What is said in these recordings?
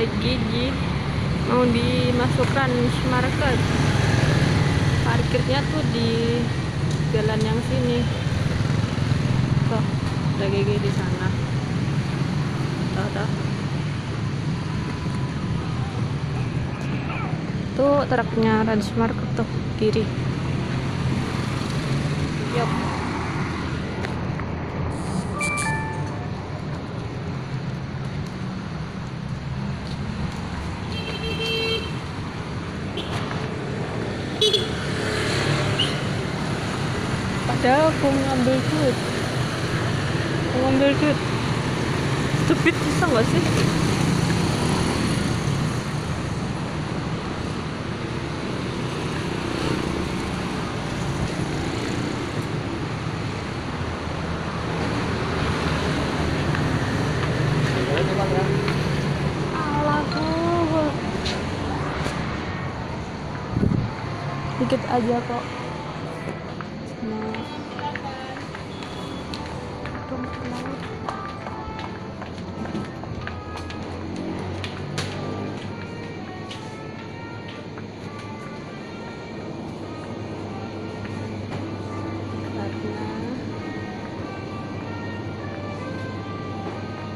sikat gigi mau dimasukkan market. Parkirnya tuh di jalan yang sini. Tuh, ada gigi di sana. Tuh. Tuh truknya Transmarket tuh kiri. Yuk. Padahal aku ngambil duit. Stupid bisa nggak sih? Alah, dikit aja kok.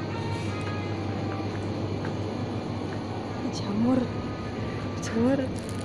Jamur